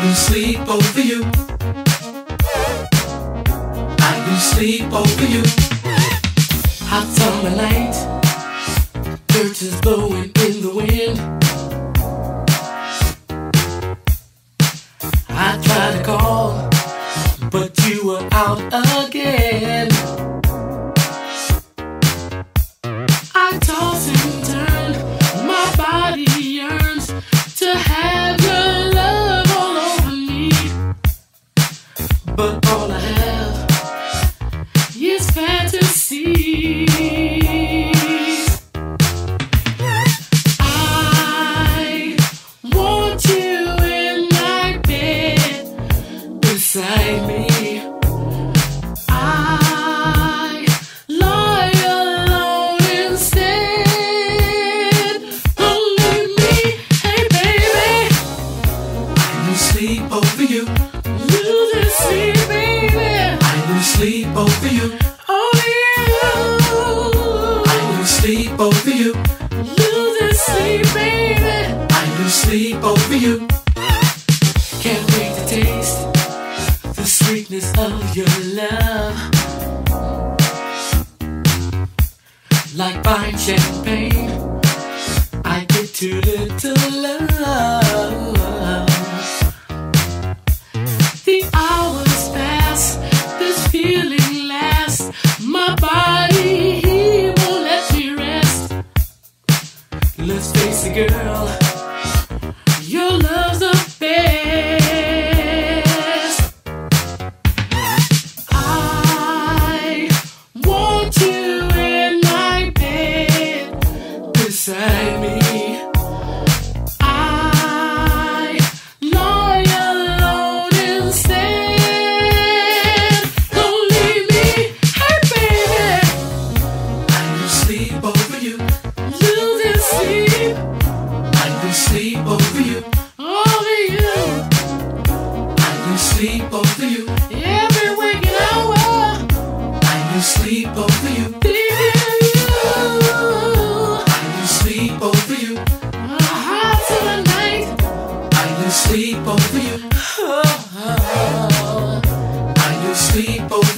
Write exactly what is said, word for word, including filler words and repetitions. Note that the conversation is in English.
lose sleep over you. I lose sleep over you. Hot summer night, curtains blowing in the wind. I tried to call, but you were out again. I toss and turn, my body yearns to have your love all over me, but all I have is fantasy. I want you in my bed beside me. I lie alone instead. Don't leave me, hey baby. I lose sleep over you. Losing sleep, baby. I lose sleep over you. Over you. I lose sleep over you. Losing sleep, baby. I lose sleep over you. Can't wait to taste the sweetness of your love. Like buying champagne, I get too little love. The hours pass, this feeling lasts. My body, he won't let me rest. Let's face it, girl, your love's the best. I want you in my bed beside me. I lie alone instead. Don't leave me, hey baby. I lose sleep over you. Losing sleep. I lose sleep over you. Over you. I lose sleep over you. Every waking hour. I lose sleep over you. Thinking of you. I lose sleep over you. Hot summer night. I lose sleep over you. I lose sleep over you.